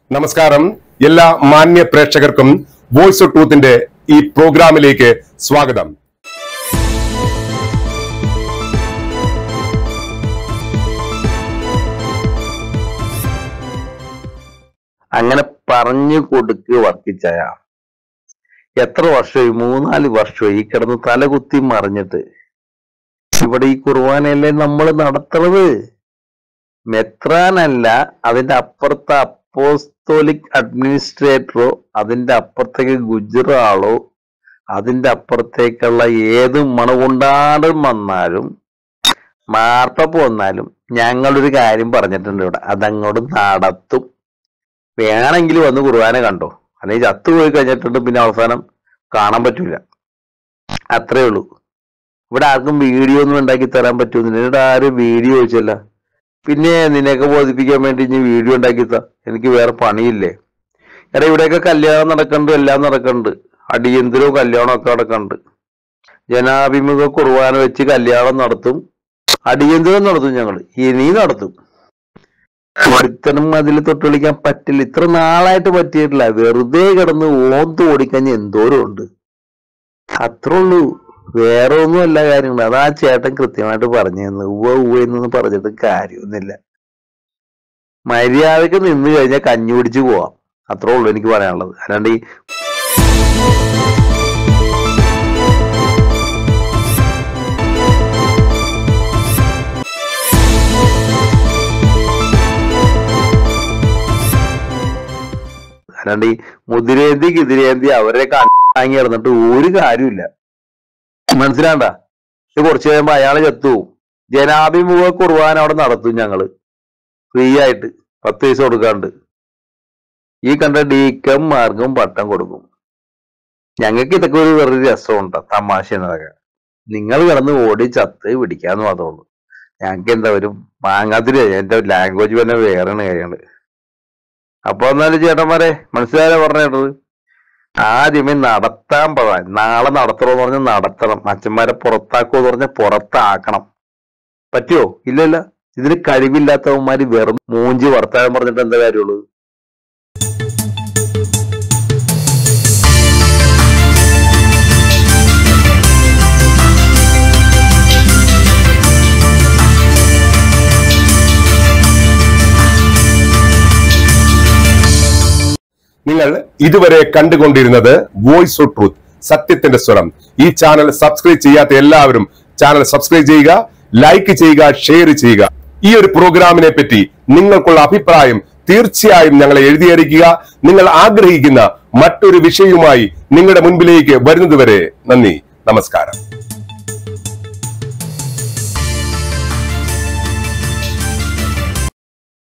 നമസ്കാരം. എല്ലാ മാന്യ പ്രേക്ഷകർക്കും വോയിസ് ഓഫ് ട്രൂത്തിന്റെ ഈ പ്രോഗ്രാമിലേക്ക് സ്വാഗതം. അങ്ങനെ പറഞ്ഞു കൊടുക്ക് വർക്കിച്ചായ. എത്ര വർഷമായി? 3-4 വർഷമായി ഈ കിടന്ന് തലകുത്തി മറിഞ്ഞിട്ട്. ഇവിടെ ഈ കുർബാനയല്ലേ നമ്മൾ നടത്തുന്നത്. മെത്രാനല്ല, അതിന്റെ അപ്പുറത്തെ അപ്പോസ്തോലിക് അഡ്മിനിസ്ട്രേറ്ററോ, അതിന്റെ അപ്പുറത്തേക്ക് ഗുജറാളോ, അതിന്റെ അപ്പുറത്തേക്കുള്ള ഏത് മണകൊണ്ടാടും വന്നാലും മാർപ്പപ്പ് വന്നാലും ഞങ്ങളൊരു കാര്യം പറഞ്ഞിട്ടുണ്ട് ഇവിടെ, അതങ്ങോട്ട് നടത്തും. വേണമെങ്കിൽ വന്ന് കുർബാന കണ്ടോ, അല്ലെങ്കിൽ ചത്തുപോയി കഴിഞ്ഞിട്ടുണ്ട് പിന്നെ അവസാനം കാണാൻ പറ്റൂല. അത്രേ ഉള്ളൂ. ഇവിടെ ആർക്കും വീഡിയോ ഒന്നും ഉണ്ടാക്കി തരാൻ പറ്റുമെന്നില്ല. ഇവിടെ ആരും വീഡിയോ ചോദിച്ചല്ല. പിന്നെ നിന്നെയൊക്കെ ബോധിപ്പിക്കാൻ വേണ്ടി ഇനി വീഡിയോ ഉണ്ടാക്കിത്താ, എനിക്ക് വേറെ പണിയില്ലേ? എടാ, ഇവിടെയൊക്കെ കല്യാണം നടക്കുന്നുണ്ട്, എല്ലാം നടക്കുന്നുണ്ട്. അടിയന്തരവും കല്യാണം ഒക്കെ നടക്കുന്നുണ്ട്. ജനാഭിമുഖ കുർബാന വെച്ച് കല്യാണം നടത്തും, അടിയന്തരം നടത്തും. ഞങ്ങൾ ഇനി നടത്തും. ഒരുത്തനും അതിൽ തൊട്ട് വിളിക്കാൻ പറ്റില്ല. ഇത്ര നാളായിട്ട് പറ്റിയിട്ടില്ല. വെറുതെ കിടന്ന് ഓന്ത് ഓടിക്കഴിഞ്ഞ എന്തോരം ഉണ്ട്. അത്രേ ഉള്ളൂ. വേറെ ഒന്നും അല്ല കാര്യങ്ങൾ. അതാ ചേട്ടൻ കൃത്യമായിട്ട് പറഞ്ഞു തന്നു. എന്നൊന്നും പറഞ്ഞിട്ട് കാര്യമൊന്നുമില്ല. മര്യാദക്ക് നിന്ന് കഴിഞ്ഞാൽ കഞ്ഞി പിടിച്ച് പോവാം. അത്രേ ഉള്ളൂ എനിക്ക് പറയാനുള്ളത്. അല്ലാണ്ട് ഈ മുതിരേന്തി കിതിരേന്തി അവരെ വാങ്ങി കിടന്നിട്ട് ഒരു കാര്യമില്ല. മനസ്സിലാണ്ട? ഇത് കുറച്ച് കഴിയുമ്പോ അയാളെ ചത്തുപോകും. ജനാഭിമുഖ കുർബാന അവിടെ നടത്തും ഞങ്ങള് ഫ്രീ ആയിട്ട്, 10 പൈസ കൊടുക്കാണ്ട്. ഈ കണ്ട ഡീക്കന്മാർക്കും പട്ടം കൊടുക്കും. ഞങ്ങൾക്ക് ഇതൊക്കെ ഒരു വെറുതെ രസമുണ്ടോ, തമാശ എന്നതൊക്കെ. നിങ്ങൾ കിടന്ന് ഓടി ചത്ത് പിടിക്കാന്ന് മാത്രമുള്ളൂ. ഞങ്ങൾക്ക് എന്താ ഒരു മാങ്ങാതിരി. എന്റെ ലാംഗ്വേജ് തന്നെ വേറെയാണ് കാര്യങ്ങള്. അപ്പൊ എന്നാലും ചേട്ടന്മാരെ മനസ്സിലായാലോ പറഞ്ഞത്? ആദ്യമേ നടത്താൻ പോവാൻ. നാളെ നടത്തണമെന്ന് പറഞ്ഞാൽ നടത്തണം. അച്ഛന്മാരെ പുറത്താക്കുമെന്ന് പറഞ്ഞാൽ പുറത്താക്കണം. പറ്റുമോ? ഇല്ലല്ല. ഇതിന് കഴിവില്ലാത്തവന്മാര് വെറും മൂഞ്ചി വർത്താനം പറഞ്ഞിട്ട് എന്താ കാര്യമുള്ളൂ? നിങ്ങൾ ഇതുവരെ കണ്ടുകൊണ്ടിരുന്നത് വോയിസ് ഓഫ് ട്രൂത്ത്, സത്യത്തിന്റെ സ്വരം. ഈ ചാനൽ സബ്സ്ക്രൈബ് ചെയ്യാത്ത എല്ലാവരും ചാനൽ സബ്സ്ക്രൈബ് ചെയ്യുക, ലൈക്ക് ചെയ്യുക, ഷെയർ ചെയ്യുക. ഈ ഒരു പ്രോഗ്രാമിനെ പറ്റി നിങ്ങൾക്കുള്ള അഭിപ്രായം തീർച്ചയായും ഞങ്ങളെ എഴുതി അറിയിക്കുക. നിങ്ങൾ ആഗ്രഹിക്കുന്ന മറ്റൊരു വിഷയവുമായി നിങ്ങളുടെ മുൻപിലേക്ക് വരുന്നതുവരെ നന്ദി, നമസ്കാരം.